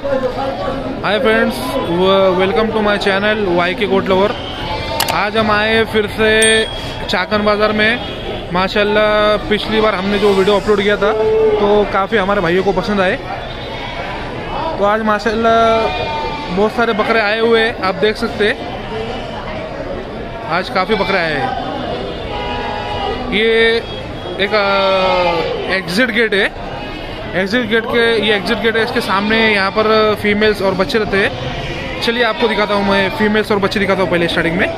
Hi friends, welcome to my channel Y K goat lover. आज हम आए फिर से चाकन बाज़ार में। माशाल्लाह पिछली बार हमने जो वीडियो अपलोड किया था तो काफ़ी हमारे भाइयों को पसंद आए। तो आज माशाल्लाह बहुत सारे बकरे आए हुए हैं, आप देख सकते हैं। आज काफ़ी बकरे आए हैं। ये एक एग्जिट गेट है। एग्जिट गेट है, इसके सामने यहाँ पर फीमेल्स और बच्चे रहते हैं। चलिए आपको दिखाता हूँ, मैं फीमेल्स और बच्चे दिखाता हूँ पहले स्टार्टिंग में।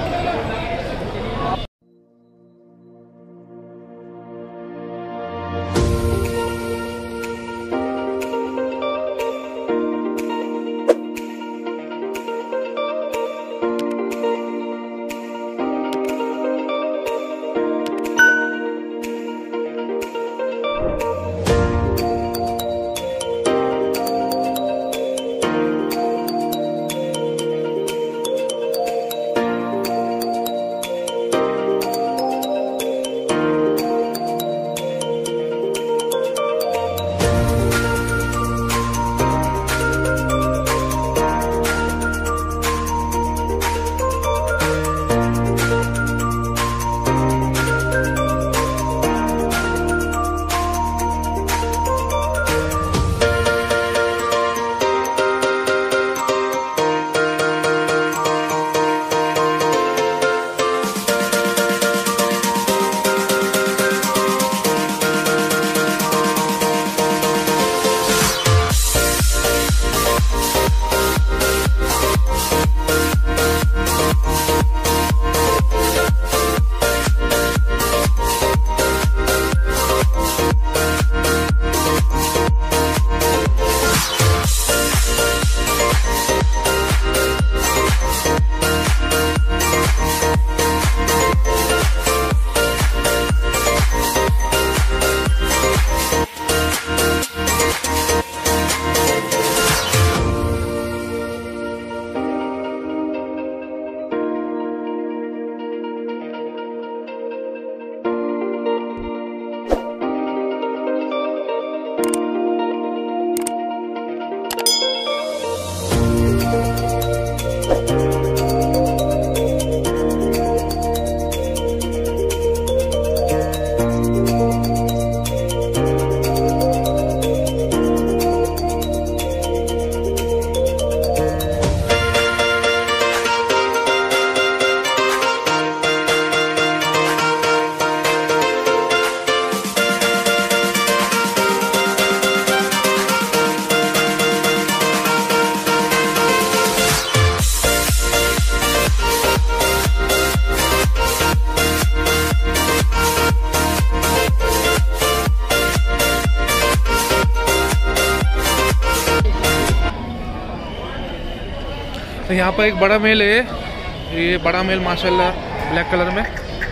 तो यहाँ पर एक बड़ा मेल है। ये बड़ा मेल माशाल्लाह ब्लैक कलर में,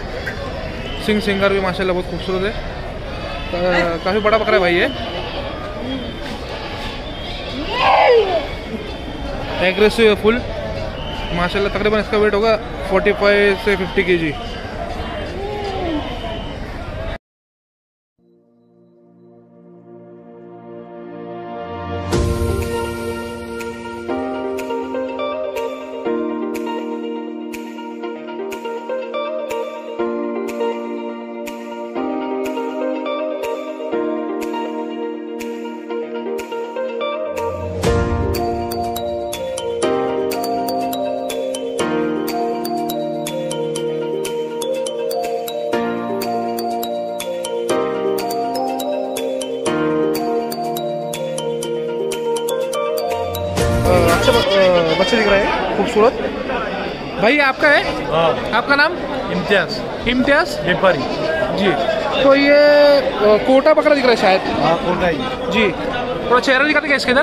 सिंगर भी माशाल्लाह बहुत खूबसूरत है। काफ़ी बड़ा बकरा है भाई ये। एग्रेसिव है फुल माशाल्लाह। तकरीबन इसका वेट होगा 45 से 50 kg। बच्चे दिख रहे हैं खूबसूरत। भाई आपका है? हाँ। आपका नाम? इम्तियाज व्यापारी जी। तो ये कोटा बकरा दिख रहा है शायद। हाँ कोटा ही जी। थोड़ा चेहरा दिखाते क्या इसके इधर?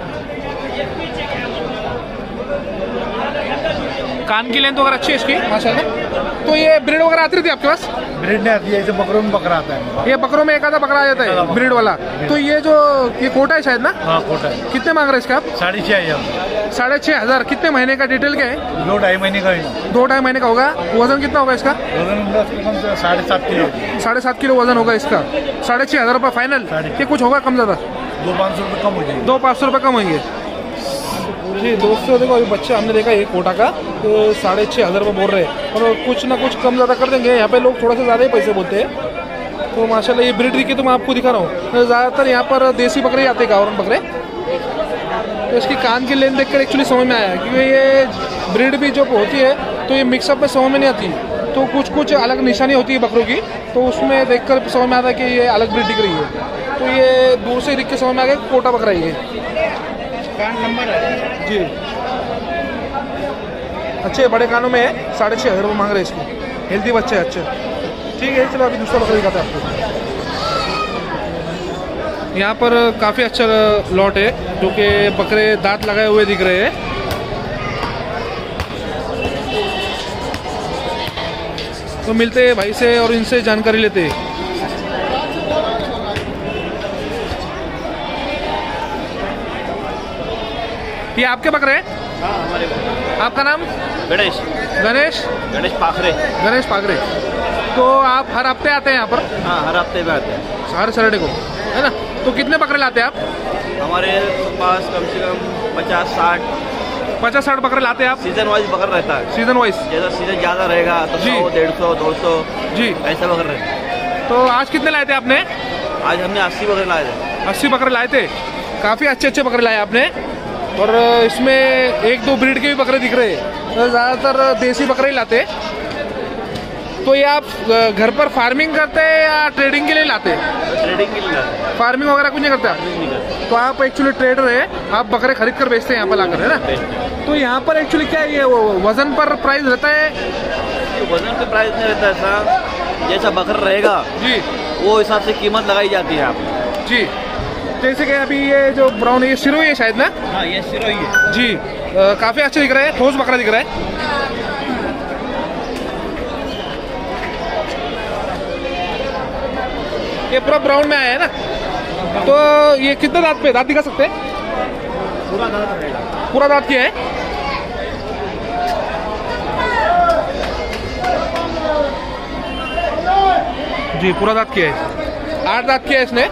कान की लेंथ वगैरह अच्छी है इसकी माशाल्लाह। तो ये ब्रीड वगैरह आती रहती है आपके पास? ब्रीड नहीं आती है, इसे बकरों में बकरा आता है। ये बकरों में एक आधा बकरा आ जाता है ब्रीड वाला। तो ये जो ये कोटा है शायद ना? हाँ कोटा है। कितने मांग रहे हैं इसके आप? 6,500। 6,500। कितने महीने का डिटेल क्या है? 2-2.5 महीने का। 2-2.5 महीने का होगा। वजन कितना होगा इसका? वजन 7.5 किलो। 7.5 किलो वजन होगा इसका। 6,500 रुपये फाइनल? ये कुछ होगा कम ज़्यादा? 200-500 रुपये कम हो जाएंगे। 200-500 रुपये कम होंगे। जी दोस्तों देखो अभी बच्चा हमने देखा एक कोटा का तो 6,500 रुपये बोल रहे हैं और कुछ ना कुछ कम ज़्यादा कर देंगे। यहाँ पे लोग थोड़ा सा ज़्यादा ही पैसे बोलते हैं। तो माशाल्लाह ये ब्रीड की तो मैं आपको दिखा रहा हूँ। ज़्यादातर यहाँ पर देसी बकरे आते हैं, गावरन बकरे। तो इसकी कान की लेन देखकर एक्चुअली समझ में आया क्योंकि ये ब्रीड भी जो होती है तो ये मिक्सअप में समझ में नहीं आती, तो कुछ कुछ अलग निशानी होती है बकरों की, तो उसमें देखकर समझ में आता है कि ये अलग ब्रीड दिख रही है। तो ये दूर से दिख के समझ में आ गया कोटा बकरा ही है। कान नंबर है जी अच्छे बड़े कानों में है। 6,500 रुपये मांग रहे हैं इसको। हेल्दी बच्चे है अच्छे। ठीक है चलो अभी दूसरा बकरा दिखाते हैं आपको। यहाँ पर काफ़ी अच्छा लॉट है जो कि बकरे दांत लगाए हुए दिख रहे हैं। तो मिलते हैं भाई से और इनसे जानकारी लेते हैं। ये आपके बकरे हैं? हाँ हमारे बकरे। आपका नाम? गणेश। गणेश? गणेश पाखरे। गणेश पाखरे। तो आप हर हफ्ते आते हैं यहाँ पर? हाँ हर हफ्ते में आते हैं, हर सैटरडे को, है ना? तो कितने बकरे लाते हैं आप? हमारे पास कम से कम 50-60 50-60 बकरे लाते हैं आप? सीजन वाइज बकर रहता है। Season wise? जैसा सीजन ज़्यादा रहेगा तो जी। 100, 150, 200 जी ऐसा बकर रहता है। तो आज कितने लाए थे आपने? आज हमने 80 बकरे लाए थे। 80 बकरे लाए थे। काफ़ी अच्छे अच्छे बकरे लाए आपने। और इसमें एक दो ब्रीड के भी बकरे दिख रहे हैं, तो ज़्यादातर देसी बकरे ही लाते। तो ये आप घर पर फार्मिंग करते हैं या ट्रेडिंग के लिए लाते हैं? ट्रेडिंग के लिए लाते हैं, फार्मिंग वगैरह कुछ नहीं करते आप? नहीं करते। तो आप एक्चुअली ट्रेडर है, आप बकरे खरीद कर बेचते हैं यहाँ पर लाकर, है ना? तो यहाँ पर एक्चुअली क्या है, ये वजन पर प्राइस रहता है? वजन पे प्राइस नहीं रहता ऐसा, जैसा बकर रहेगा जी वो हिसाब से कीमत लगाई जाती है आप जी। जैसे कि अभी ये जो ब्राउन है ये सिरोही है शायद ना? हाँ ये सिरोही है जी। काफ़ी अच्छा दिख रहा है, ठोस बकरा दिख रहा है। ये पूरा ब्राउन में आया है ना? तो ये कितने दांत पे, दांत दिखा सकते हैं? पूरा दांत रहेगा। पूरा दांत क्या है? जी पूरा दांत क्या है? 8 दांत क्या है इसने।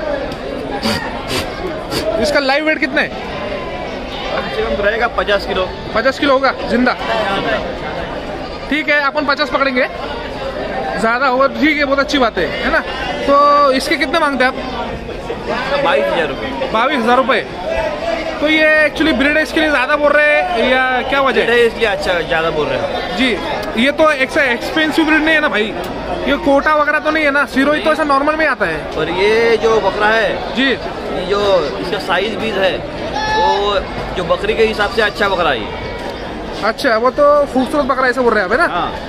इसका लाइव वेट कितना है? कम से कम रहेगा 50 किलो। 50 किलो होगा जिंदा? ठीक है अपन 50 पकड़ेंगे, ज़्यादा होगा ठीक है, बहुत अच्छी बात है ना? तो इसके कितने मांगते हैं आप? 22,000 रुपये। 22,000 रुपये। तो ये एक्चुअली ब्रीड है इसके लिए ज़्यादा बोल रहे हैं या क्या वजह है? इसलिए अच्छा ज़्यादा बोल रहे हैं जी। ये तो एक्सपेंसिव ब्रीड नहीं है ना भाई, ये कोटा वगैरह तो नहीं है ना? सिरोही तो ऐसा नॉर्मल में आता है। और ये जो बकरा है जी ये जो इसका साइज भी है वो जो बकरी के हिसाब से अच्छा बकरा है ये। अच्छा वो तो खूबसूरत बकरा ऐसा बोल रहे हैं आप, है ना? हाँ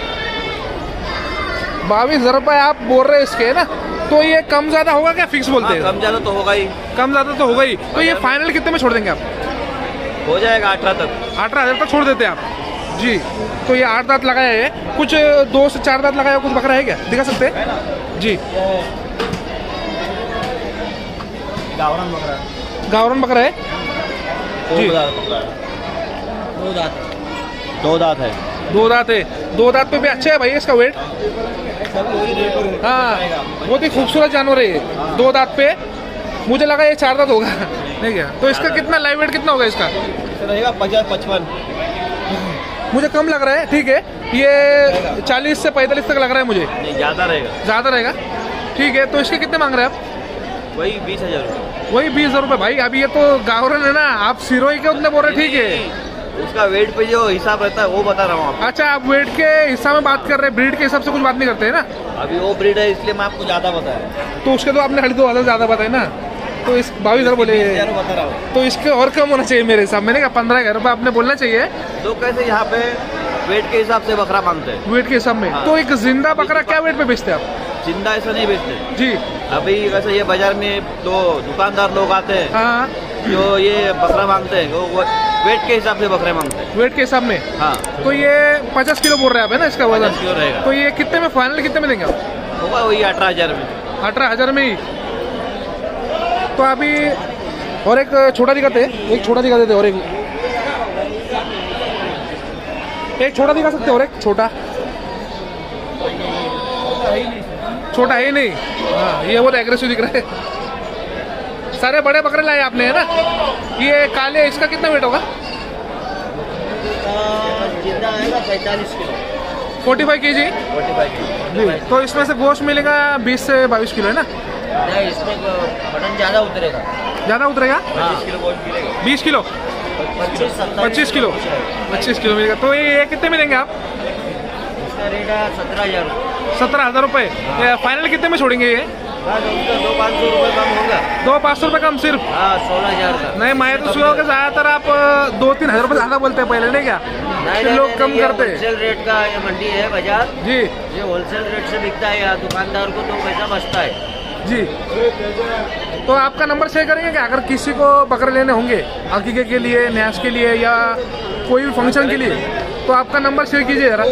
22,000 रुपये आप बोल रहे हैं इसके, है ना? तो ये कम ज़्यादा होगा क्या, फिक्स बोलते हैं? कम ज़्यादा तो होगा ही। कम ज़्यादा तो होगा ही। तो ये फाइनल कितने में छोड़ देंगे आप? हो जाएगा 18 तक। 18,000 तक छोड़ देते हैं आप जी। तो ये 8 दांत लगाया है, कुछ 2 से 4 दांत लगाया कुछ बकरा है क्या, दिखा सकते हैं? जी गावरन बकरा। गावरन बकरा है जी। 2 दांत। 2 दांत है। 2 दांत है। 2 दांत पे भी अच्छा है भाई इसका वेट। हाँ बहुत ही खूबसूरत जानवर है ये। 2 दांत पे, मुझे लगा ये 4 दांत होगा नहीं क्या? तो इसका कितना लाइव वेट कितना होगा इसका? रहेगा 50-55। मुझे कम लग रहा है, ठीक है। ये 40 से 45 तक लग रहा है मुझे। नहीं ज़्यादा रहेगा। ज़्यादा रहेगा, ठीक है। तो इसके कितने मांग रहे हैं आप? वही 20,000 रुपये। वही 20,000 रुपये भाई। अभी ये तो गावरन है ना, आप सिरोही के उतने बोल रहे, ठीक है। उसका वेट पे जो हिसाब रहता है वो बता रहा हूँ आपको। अच्छा आप वेट के हिसाब में बात कर रहे हैं, ब्रीड के हिसाब से कुछ बात नहीं करते है ना? अभी वो ब्रीड है इसलिए मैं आपको ज़्यादा बताया। तो उसके तो आपने खाली 2,000 ज़्यादा बताए ना, तो इस 22,000 बोले, 20,000 बता रहा हूँ। तो इसके और कम होना चाहिए मेरे हिसाब में, 15,000 रुपये आपने बोलना चाहिए। तो कैसे यहाँ पे वेट के हिसाब से बकरा मांगते हैं। वेट के हिसाब में। हाँ। तो एक जिंदा बकरा क्या वेट पे बेचते हैं आप? जिंदा ऐसा नहीं बेचते जी। अभी वैसे ये बाजार में तो दुकानदार लोग आते हैं हाँ जो ये बकरा मांगते हैं वो वेट के हिसाब से बकरे मांगते हैं। वेट के हिसाब में। हाँ तो ये 50 किलो बोल रहे हैं आप, है ना इसका वजन? 50 किलो रहेगा। तो ये कितने में फाइनल कितने में देंगे आप? होगा वही 18,000 में। 18,000 में ही। तो अभी और एक छोटा दिखाते हैं, एक छोटा दिखा देते, और एक छोटा दिखा सकते, और एक छोटा छोटा है ही नहीं। हाँ ये बहुत एग्रेसिव दिख रहा है। सारे बड़े बकरे लाए आपने, है ना? ये काले, इसका कितना वेट होगा? जिंदा आएगा 45 किलो। 45 kg। 45 किलो जी, तो इसमें से गोश्त मिलेगा 20 से 22 किलो, है ना? नहीं, इसमें मटन ज़्यादा उतरेगा। ज़्यादा उतरेगा? 25 किलो गोश्त मिलेगा। 20 किलो, 25 किलो, 25 किलो मिलेगा। तो ये कितने मिलेंगे आप? इसका रेट है 17,000 रुपये। 17,000 रुपये। फाइनल कितने में छोड़ेंगे ये? 200-500 रुपये कम होगा। 200-500 रुपये कम सिर्फ? हाँ, 16,000 का। नहीं, मैं तो सुना कि ज़्यादातर आप 2-3 हज़ार रुपये ज़्यादा बोलते हैं पहले, नहीं क्या? नहीं, लोग कम करते हैं। होलसेल रेट का ये मंडी है बाजार जी ये होलसेल रेट से बिकता है, यहाँ दुकानदार को तो पैसा बचता है। जी। तो आपका नंबर शेयर करेंगे क्या? अगर किसी को बकरे लेने होंगे अकीके के लिए, न्यास के लिए या कोई भी फंक्शन के लिए, तो आपका नंबर शेयर कीजिए जरा।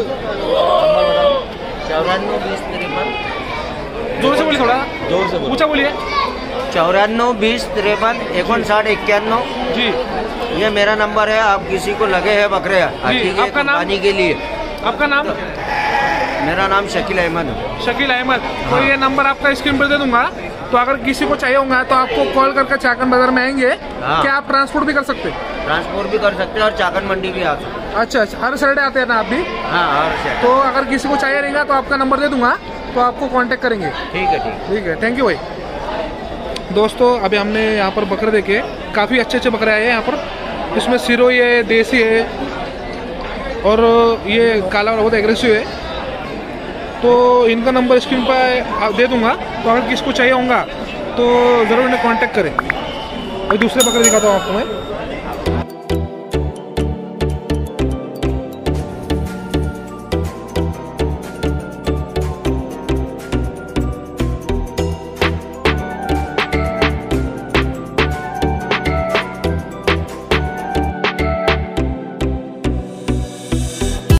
94 20 53। जोर से बोलिए, थोड़ा जोर से ऊंचा बोलिए। 94 20 53 59 91। जी, ये मेरा नंबर है। आप किसी को लगे हैं बकरे आपका नाम? पानी के लिए। आपका नाम? मेरा नाम शकील अहमद है। शकील अहमद। तो ये नंबर आपका स्क्रीन पर दे दूंगा, तो अगर किसी को चाहिए होगा तो आपको कॉल करके चाकन बाजार में आएंगे। क्या आप ट्रांसपोर्ट भी कर सकते हैं? ट्रांसपोर्ट भी कर सकते हैं और चाकन मंडी भी आ सकते हैं। अच्छा, हर सैटरडे आते हैं ना आप भी? हाँ, हर से। तो अगर किसी को चाहिए रहेगा तो आपका नंबर दे दूंगा, तो आपको कांटेक्ट करेंगे। ठीक है, ठीक है। थैंक यू भाई। दोस्तों, अभी हमने यहाँ पर बकरे देखे, काफ़ी अच्छे अच्छे बकरे आए हैं यहाँ पर। इसमें सिरोही है, देसी है और ये काला वाला बहुत एग्रेसिव है। तो इनका नंबर स्क्रीन पर दे दूंगा, तो अगर किसी को चाहिए होगा तो ज़रूर इन्हें कांटेक्ट करें। और दूसरे बकरे दिखाता हूँ आपको मैं।